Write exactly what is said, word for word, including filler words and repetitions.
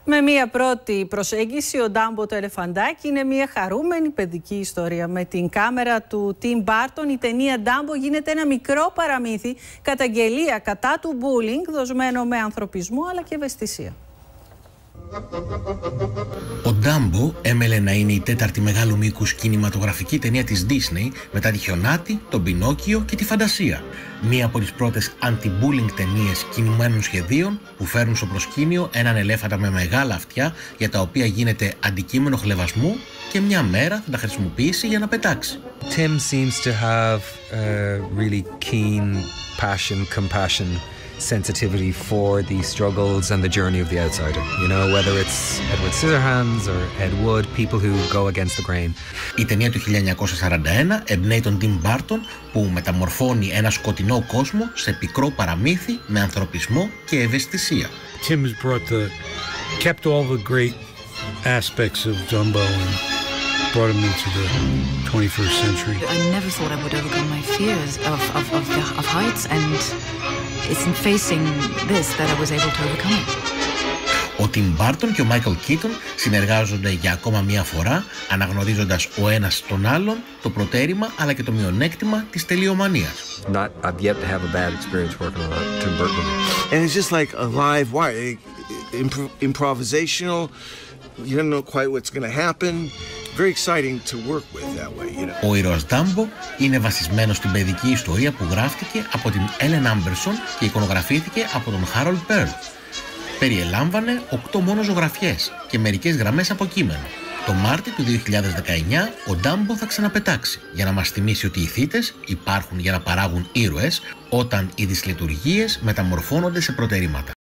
Με μία πρώτη προσέγγιση, ο Ντάμπο το ελεφαντάκι είναι μία χαρούμενη παιδική ιστορία. Με την κάμερα του Τιμ Μπάρτον, η ταινία Ντάμπο γίνεται ένα μικρό παραμύθι, καταγγελία κατά του bullying, δοσμένο με ανθρωπισμό αλλά και ευαισθησία. Ο Ντάμπο έμελε να είναι η τέταρτη μεγάλου μήκους κινηματογραφική ταινία της Disney μετά τη Χιονάτη, τον Πινόκιο και τη Φαντασία. Μία από τις πρώτες anti-bullying ταινίες κινημένων σχεδίων που φέρνουν στο προσκήνιο έναν ελέφαντα με μεγάλα αυτιά για τα οποία γίνεται αντικείμενο χλευασμού και μια μέρα θα τα χρησιμοποιήσει για να πετάξει. Tim seems to have a really keen passion, compassion, sensitivity for the struggles and the journey of the outsider. You know, whether it's Edward Scissorhands or Ed Wood, people who go against the grain. Η ταινία του χίλια εννιακόσια σαράντα ένα εμπνέει τον Tim Burton που μεταμορφώνει ένα σκοτεινό κόσμο σε πικρό παραμύθι με ανθρωπισμό και ευαισθησία. Tim's brought the, kept all the great aspects of Dumbo and brought him into the twenty-first century. I never thought I would overcome my fears of, of, of, the, of heights, and it's in facing this that I was able to overcome it. Ο Tim Burton και ο Michael Keaton συνεργάζονται για ακόμα μία φορά, αναγνωρίζοντας ο ένας τον άλλον το προτέρημα αλλά και το μειονέκτημα της τελειομανίας. Not, I've yet to have a bad experience working on a Tim Burton movie. And it's just like a live wire, Impro- improvisational. You don't know quite what's going to happen. Very exciting to work with that way, you know. Ο ήρωας Ντάμπο είναι βασισμένος στην παιδική ιστορία που γράφτηκε από την Ellen Amberson και εικονογραφήθηκε από τον Harold Pearl. Περιελάμβανε οκτώ μόνο ζωγραφιές και μερικές γραμμές από κείμενο. Το Μάρτιο του δύο χιλιάδες δεκαεννιά ο Ντάμπο θα ξαναπετάξει για να μας θυμίσει ότι οι θύτες υπάρχουν για να παράγουν ήρωες όταν οι δυσλειτουργίες μεταμορφώνονται σε προτερήματα.